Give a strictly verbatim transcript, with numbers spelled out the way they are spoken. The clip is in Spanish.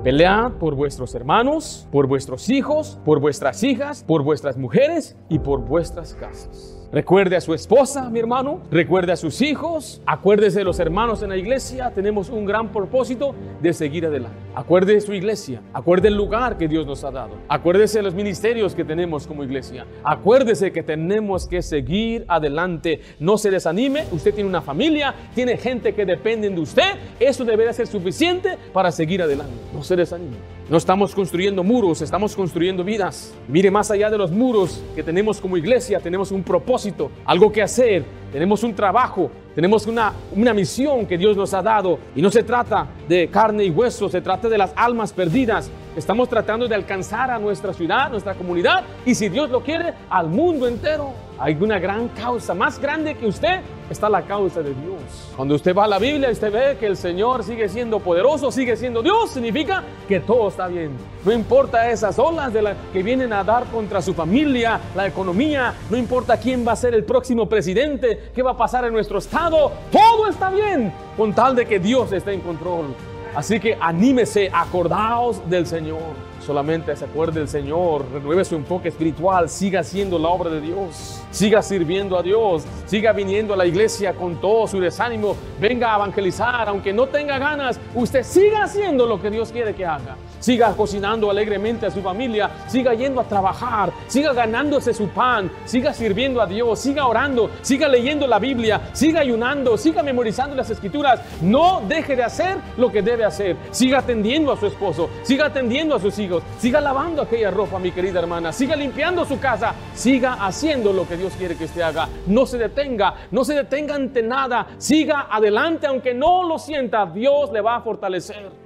Pelead por vuestros hermanos, por vuestros hijos, por vuestras hijas, por vuestras mujeres y por vuestras casas. Recuerde a su esposa, mi hermano. Recuerde a sus hijos. Acuérdese de los hermanos en la iglesia. Tenemos un gran propósito de seguir adelante. Acuerde de su iglesia. Acuerde el lugar que Dios nos ha dado. Acuérdese de los ministerios que tenemos como iglesia. Acuérdese que tenemos que seguir adelante. No se desanime. Usted tiene una familia. Tiene gente que dependen de usted. Eso debería ser suficiente para seguir adelante. No se desanime. No estamos construyendo muros, estamos construyendo vidas. Mire más allá de los muros que tenemos como iglesia, tenemos un propósito, algo que hacer, tenemos un trabajo, tenemos una, una misión que Dios nos ha dado. Y no se trata de carne y hueso, se trata de las almas perdidas. Estamos tratando de alcanzar a nuestra ciudad, nuestra comunidad, y si Dios lo quiere, al mundo entero. Hay una gran causa, más grande que usted, está la causa de Dios. Cuando usted va a la Biblia y usted ve que el Señor sigue siendo poderoso, sigue siendo Dios, significa que todo está bien. No importa esas olas de la que vienen a dar contra su familia, la economía, no importa quién va a ser el próximo presidente, qué va a pasar en nuestro estado, todo está bien, con tal de que Dios esté en control. Así que anímese, acordaos del Señor. Solamente se acuerde del Señor, renueve su enfoque espiritual, siga haciendo la obra de Dios, siga sirviendo a Dios, siga viniendo a la iglesia con todo su desánimo, venga a evangelizar, aunque no tenga ganas, usted siga haciendo lo que Dios quiere que haga. Siga cocinando alegremente a su familia, siga yendo a trabajar, siga ganándose su pan, siga sirviendo a Dios, siga orando, siga leyendo la Biblia, siga ayunando, siga memorizando las escrituras. No deje de hacer lo que debe hacer. Siga atendiendo a su esposo, siga atendiendo a sus hijos, siga lavando aquella ropa, mi querida hermana, siga limpiando su casa, siga haciendo lo que Dios quiere que usted haga. No se detenga, no se detenga ante nada, siga adelante aunque no lo sienta, Dios le va a fortalecer.